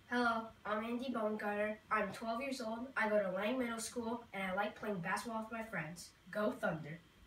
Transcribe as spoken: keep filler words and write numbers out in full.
Hello, I'm Andy Bonecutter. I'm twelve years old. I go to Lang Middle School, and I like playing basketball with my friends. Go Thunder!